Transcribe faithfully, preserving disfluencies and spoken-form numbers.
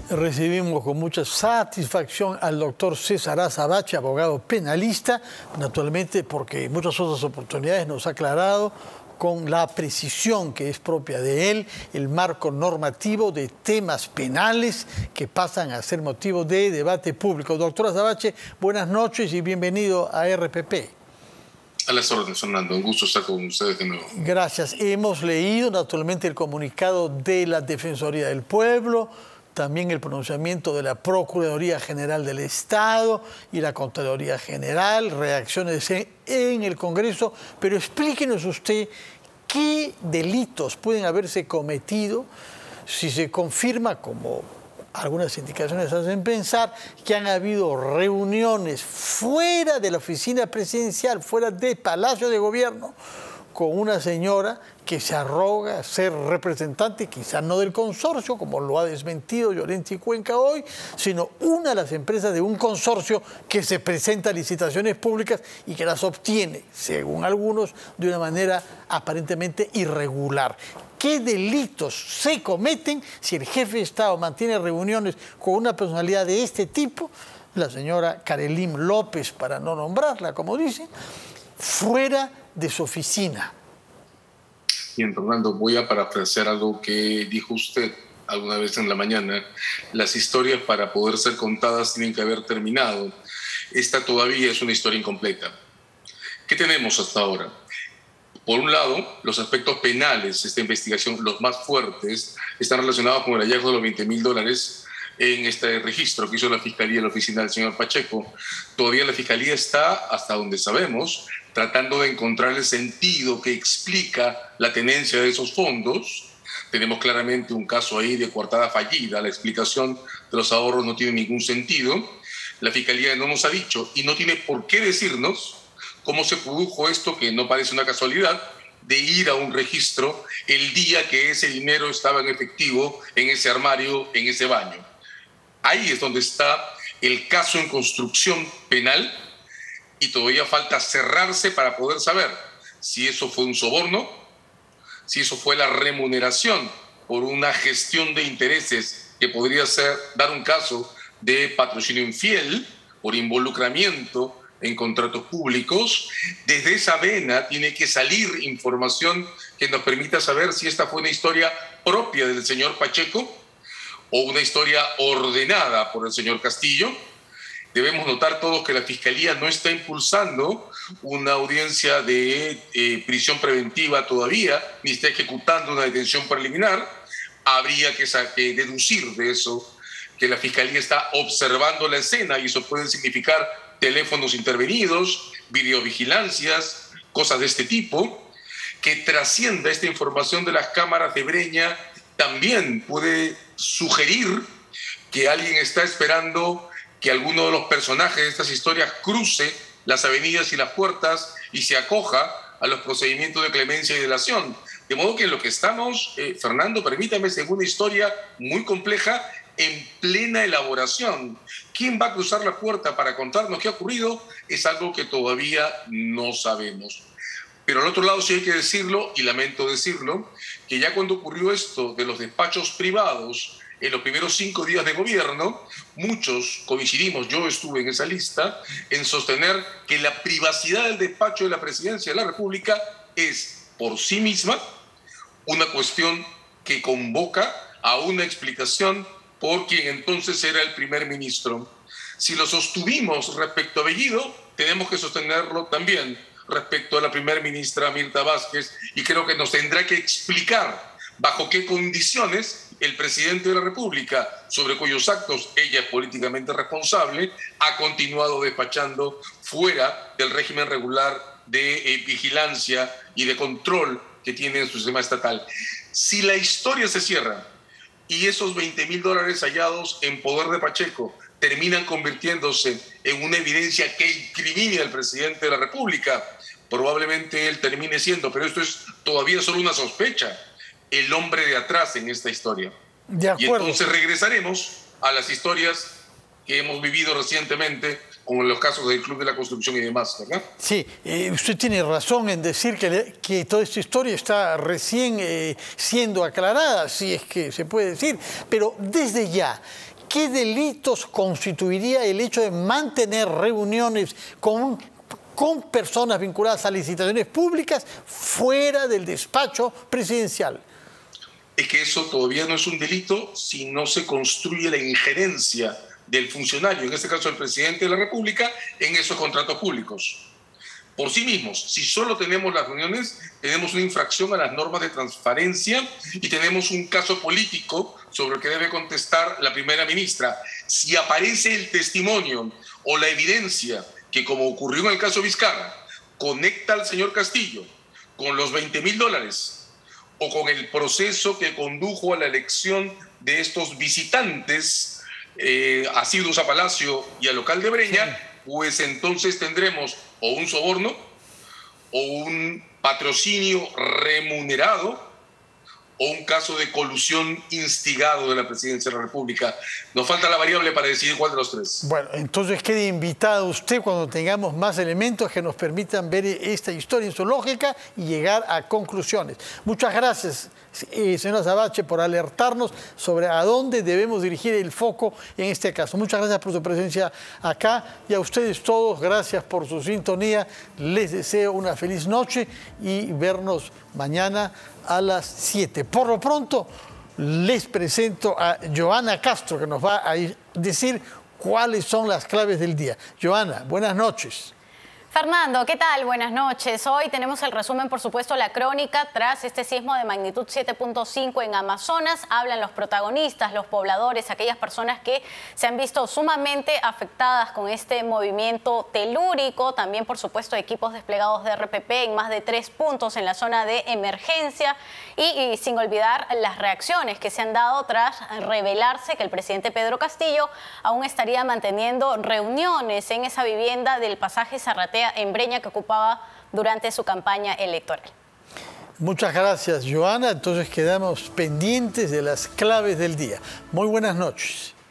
Recibimos con mucha satisfacción al doctor César Azabache, abogado penalista, naturalmente porque en muchas otras oportunidades nos ha aclarado con la precisión que es propia de él, el marco normativo de temas penales que pasan a ser motivo de debate público. Doctor Azabache, buenas noches y bienvenido a R P P. A las órdenes, Fernando. Un gusto estar con ustedes de nuevo. Gracias. Hemos leído naturalmente el comunicado de la Defensoría del Pueblo, también el pronunciamiento de la Procuraduría General del Estado y la Contraloría General, reacciones en, en el Congreso, pero explíquenos usted qué delitos pueden haberse cometido si se confirma, como algunas indicaciones hacen pensar, que han habido reuniones fuera de la oficina presidencial, fuera del Palacio de Gobierno, con una señora que se arroga ser representante, quizás no del consorcio, como lo ha desmentido Llorente y Cuenca hoy, sino una de las empresas de un consorcio que se presenta a licitaciones públicas y que las obtiene, según algunos, de una manera aparentemente irregular. ¿Qué delitos se cometen si el jefe de Estado mantiene reuniones con una personalidad de este tipo, la señora Karelim López, para no nombrarla, como dicen, fuera de su oficina? Bien, Fernando, voy a parafrasear algo que dijo usted alguna vez en la mañana. Las historias, para poder ser contadas, tienen que haber terminado. Esta todavía es una historia incompleta. ¿Qué tenemos hasta ahora? Por un lado, los aspectos penales de esta investigación, los más fuertes, están relacionados con el hallazgo de los veinte mil dólares en este registro que hizo la Fiscalía en la oficina del señor Pacheco. Todavía la Fiscalía está, hasta donde sabemos, tratando de encontrar el sentido que explica la tenencia de esos fondos. Tenemos claramente un caso ahí de coartada fallida. La explicación de los ahorros no tiene ningún sentido. La Fiscalía no nos ha dicho, y no tiene por qué decirnos, cómo se produjo esto, que no parece una casualidad, de ir a un registro el día que ese dinero estaba en efectivo en ese armario, en ese baño. Ahí es donde está el caso en construcción penal, y todavía falta cerrarse para poder saber si eso fue un soborno, si eso fue la remuneración por una gestión de intereses que podría ser, dar un caso de patrocinio infiel, por involucramiento en contratos públicos. Desde esa vena tiene que salir información que nos permita saber si esta fue una historia propia del señor Pacheco o una historia ordenada por el señor Castillo. Debemos notar todos que la Fiscalía no está impulsando una audiencia de eh, prisión preventiva todavía, ni está ejecutando una detención preliminar. Habría que, que deducir de eso que la Fiscalía está observando la escena, y eso puede significar teléfonos intervenidos, videovigilancias, cosas de este tipo. Que trascienda esta información de las cámaras de Breña también puede sugerir que alguien está esperando que alguno de los personajes de estas historias cruce las avenidas y las puertas y se acoja a los procedimientos de clemencia y delación. De modo que en lo que estamos, eh, Fernando, permítame, es una historia muy compleja en plena elaboración. ¿Quién va a cruzar la puerta para contarnos qué ha ocurrido? Es algo que todavía no sabemos. Pero al otro lado sí hay que decirlo, y lamento decirlo, que ya cuando ocurrió esto de los despachos privados en los primeros cinco días de gobierno, muchos coincidimos, yo estuve en esa lista, en sostener que la privacidad del despacho de la Presidencia de la República es por sí misma una cuestión que convoca a una explicación por quien entonces era el primer ministro. Si lo sostuvimos respecto a Bellido, tenemos que sostenerlo también respecto a la primera ministra Mirta Vázquez, y creo que nos tendrá que explicar bajo qué condiciones el presidente de la República, sobre cuyos actos ella es políticamente responsable, ha continuado despachando fuera del régimen regular de eh, vigilancia y de control que tiene en su sistema estatal. Si la historia se cierra y esos veinte mil dólares hallados en poder de Pacheco terminan convirtiéndose en una evidencia que incrimine al presidente de la República, probablemente él termine siendo, pero esto es todavía solo una sospecha, el hombre de atrás en esta historia. De acuerdo. Y entonces regresaremos a las historias que hemos vivido recientemente, como en los casos del Club de la Construcción y demás, ¿verdad? Sí, eh, usted tiene razón en decir que, le, que toda esta historia está recién eh, siendo aclarada, si es que se puede decir, pero desde ya, ¿qué delitos constituiría el hecho de mantener reuniones con, con personas vinculadas a licitaciones públicas fuera del despacho presidencial? Es que eso todavía no es un delito si no se construye la injerencia del funcionario, en este caso el presidente de la República, en esos contratos públicos. Por sí mismos, si solo tenemos las reuniones, tenemos una infracción a las normas de transparencia y tenemos un caso político sobre el que debe contestar la primera ministra. Si aparece el testimonio o la evidencia que, como ocurrió en el caso Vizcarra, conecta al señor Castillo con los veinte mil dólares o con el proceso que condujo a la elección de estos visitantes eh, asiduos a Palacio y al local de Breña, sí, pues entonces tendremos o un soborno o un patrocinio remunerado o un caso de colusión instigado de la presidencia de la República. Nos falta la variable para decidir cuál de los tres. Bueno, entonces quede invitado usted cuando tengamos más elementos que nos permitan ver esta historia en su lógica y llegar a conclusiones. Muchas gracias, eh, señora Sabache, por alertarnos sobre a dónde debemos dirigir el foco en este caso. Muchas gracias por su presencia acá y a ustedes todos, gracias por su sintonía. Les deseo una feliz noche y vernos mañana a las siete. Por lo pronto, les presento a Joana Castro, que nos va a decir cuáles son las claves del día. Joana, buenas noches. Fernando, ¿qué tal? Buenas noches. Hoy tenemos el resumen, por supuesto, la crónica tras este sismo de magnitud siete punto cinco en Amazonas. Hablan los protagonistas, los pobladores, aquellas personas que se han visto sumamente afectadas con este movimiento telúrico. También, por supuesto, equipos desplegados de R P P en más de tres puntos en la zona de emergencia. Y, y sin olvidar las reacciones que se han dado tras revelarse que el presidente Pedro Castillo aún estaría manteniendo reuniones en esa vivienda del pasaje Zarratea en Breña que ocupaba durante su campaña electoral. Muchas gracias, Joana. Entonces quedamos pendientes de las claves del día. Muy buenas noches.